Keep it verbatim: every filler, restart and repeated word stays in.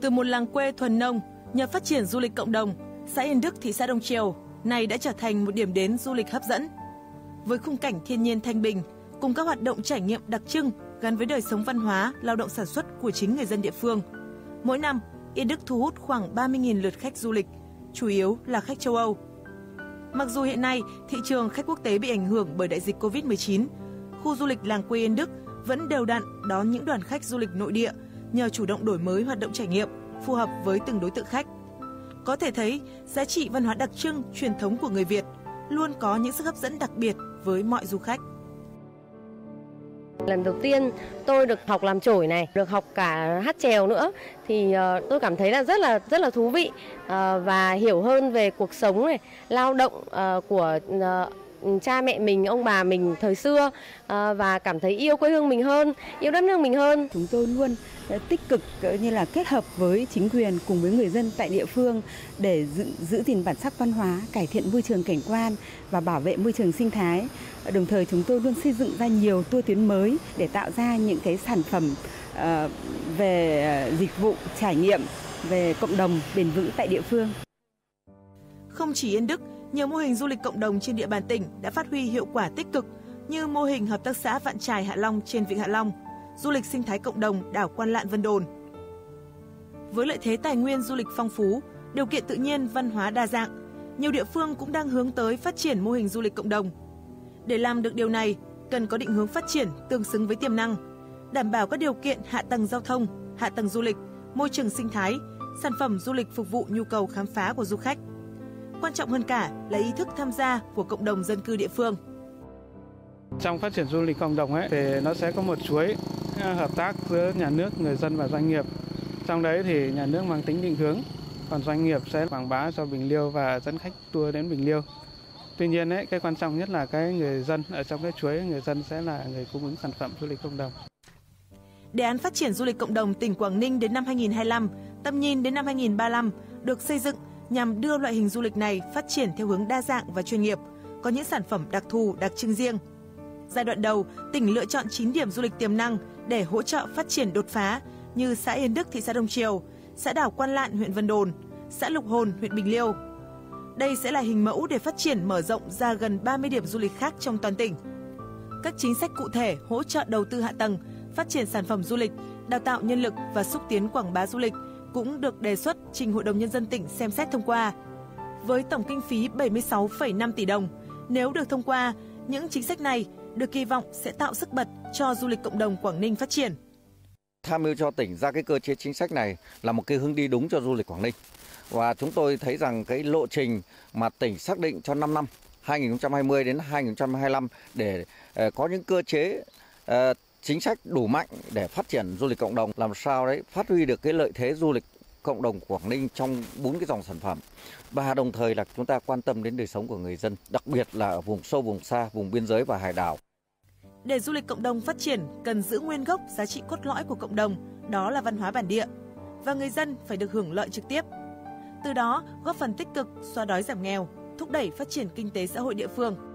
Từ một làng quê thuần nông, nhờ phát triển du lịch cộng đồng, xã Yên Đức, thị xã Đông Triều này đã trở thành một điểm đến du lịch hấp dẫn. Với khung cảnh thiên nhiên thanh bình, cùng các hoạt động trải nghiệm đặc trưng gắn với đời sống văn hóa, lao động sản xuất của chính người dân địa phương. Mỗi năm, Yên Đức thu hút khoảng ba mươi nghìn lượt khách du lịch, chủ yếu là khách châu Âu. Mặc dù hiện nay thị trường khách quốc tế bị ảnh hưởng bởi đại dịch Covid mười chín, khu du lịch làng quê Yên Đức vẫn đều đặn đón những đoàn khách du lịch nội địa nhờ chủ động đổi mới hoạt động trải nghiệm phù hợp với từng đối tượng khách. Có thể thấy, giá trị văn hóa đặc trưng, truyền thống của người Việt luôn có những sức hấp dẫn đặc biệt với mọi du khách. Lần đầu tiên tôi được học làm chổi này, được học cả hát chèo nữa thì uh, tôi cảm thấy là rất là rất là thú vị uh, và hiểu hơn về cuộc sống này, lao động uh, của uh, cha mẹ mình, ông bà mình thời xưa uh, và cảm thấy yêu quê hương mình hơn, yêu đất nước mình hơn. Chúng tôi luôn tích cực như là kết hợp với chính quyền cùng với người dân tại địa phương để giữ, giữ gìn bản sắc văn hóa, cải thiện môi trường cảnh quan và bảo vệ môi trường sinh thái. Đồng thời chúng tôi luôn xây dựng ra nhiều tour tuyến mới để tạo ra những cái sản phẩm uh, về dịch vụ trải nghiệm về cộng đồng bền vững tại địa phương. Không chỉ Yên Đức, nhiều mô hình du lịch cộng đồng trên địa bàn tỉnh đã phát huy hiệu quả tích cực như mô hình hợp tác xã Vạn Trài Hạ Long trên Vịnh Hạ Long, du lịch sinh thái cộng đồng đảo Quan Lạn Vân Đồn. Với lợi thế tài nguyên du lịch phong phú, điều kiện tự nhiên văn hóa đa dạng, nhiều địa phương cũng đang hướng tới phát triển mô hình du lịch cộng đồng. Để làm được điều này, cần có định hướng phát triển tương xứng với tiềm năng, đảm bảo các điều kiện hạ tầng giao thông, hạ tầng du lịch, môi trường sinh thái, sản phẩm du lịch phục vụ nhu cầu khám phá của du khách. Quan trọng hơn cả là ý thức tham gia của cộng đồng dân cư địa phương. Trong phát triển du lịch cộng đồng ấy thì nó sẽ có một chuỗi hợp tác giữa nhà nước, người dân và doanh nghiệp. Trong đấy thì nhà nước mang tính định hướng, còn doanh nghiệp sẽ quảng bá cho Bình Liêu và dẫn khách tour đến Bình Liêu. Tuy nhiên ấy, cái quan trọng nhất là cái người dân ở trong cái chuỗi, người dân sẽ là người cung ứng sản phẩm du lịch cộng đồng. Đề án phát triển du lịch cộng đồng tỉnh Quảng Ninh đến năm hai nghìn không trăm hai mươi lăm, tầm nhìn đến năm hai nghìn không trăm ba mươi lăm được xây dựng nhằm đưa loại hình du lịch này phát triển theo hướng đa dạng và chuyên nghiệp, có những sản phẩm đặc thù, đặc trưng riêng. Giai đoạn đầu, tỉnh lựa chọn chín điểm du lịch tiềm năng để hỗ trợ phát triển đột phá như xã Yên Đức, thị xã Đông Triều, xã đảo Quan Lạn, huyện Vân Đồn, xã Lục Hồn, huyện Bình Liêu. Đây sẽ là hình mẫu để phát triển mở rộng ra gần ba mươi điểm du lịch khác trong toàn tỉnh. Các chính sách cụ thể hỗ trợ đầu tư hạ tầng, phát triển sản phẩm du lịch, đào tạo nhân lực và xúc tiến quảng bá du lịch cũng được đề xuất trình Hội đồng Nhân dân tỉnh xem xét thông qua. Với tổng kinh phí bảy mươi sáu phẩy năm tỷ đồng, nếu được thông qua, những chính sách này được kỳ vọng sẽ tạo sức bật cho du lịch cộng đồng Quảng Ninh phát triển. Tham mưu cho tỉnh ra cái cơ chế chính sách này là một cái hướng đi đúng cho du lịch Quảng Ninh. Và chúng tôi thấy rằng cái lộ trình mà tỉnh xác định cho năm năm hai nghìn không trăm hai mươi đến hai nghìn không trăm hai mươi lăm để uh, có những cơ chế uh, chính sách đủ mạnh để phát triển du lịch cộng đồng, làm sao đấy phát huy được cái lợi thế du lịch cộng đồng Quảng Ninh trong bốn cái dòng sản phẩm, và đồng thời là chúng ta quan tâm đến đời sống của người dân, đặc biệt là ở vùng sâu, vùng xa, vùng biên giới và hải đảo. Để du lịch cộng đồng phát triển, cần giữ nguyên gốc giá trị cốt lõi của cộng đồng, đó là văn hóa bản địa, và người dân phải được hưởng lợi trực tiếp. Từ đó, góp phần tích cực xóa đói giảm nghèo, thúc đẩy phát triển kinh tế xã hội địa phương.